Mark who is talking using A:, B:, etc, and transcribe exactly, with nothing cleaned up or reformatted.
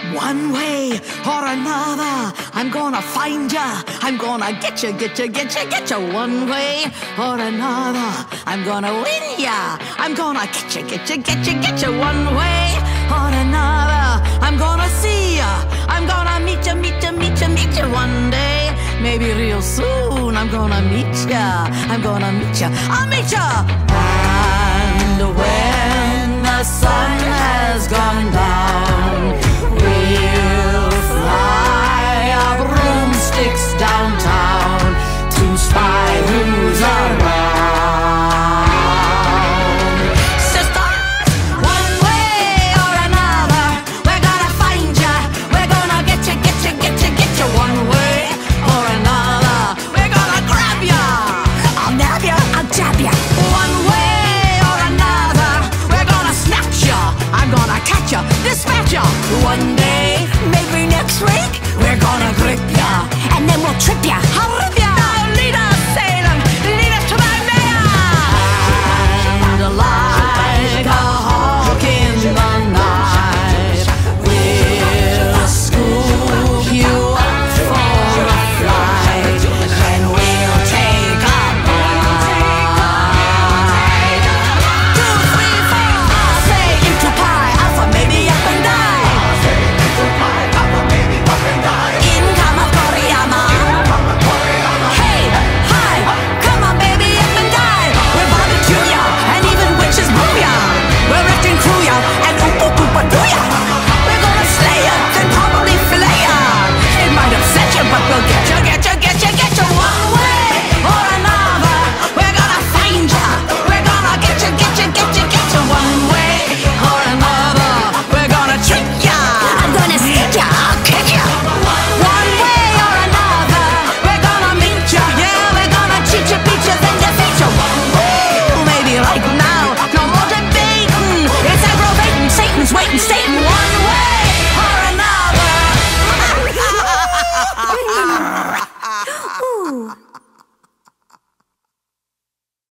A: One way or another, I'm gonna find ya. I'm gonna get ya, get ya, get ya, get ya. One way or another, I'm gonna win ya. I'm gonna get ya, get ya, get ya, get ya. One way or another, I'm gonna see ya. I'm gonna meet ya, meet ya, meet ya, meet ya. One day, maybe real soon, I'm gonna meet ya. I'm gonna meet ya, I'll meet ya. And when the sun has gone down, we'll fly our broomsticks downtown to spy who's around. Sister, one way or another, we're gonna find ya. We're gonna get ya, get ya, get ya, get ya. One way or another, we're gonna grab ya. I'll nab ya, I'll jab ya. One way or another, we're gonna snatch ya. I'm gonna catch ya, dispatch ya. One day, maybe next week, we're gonna grip ya, and then we'll trip ya. I'll rip ya.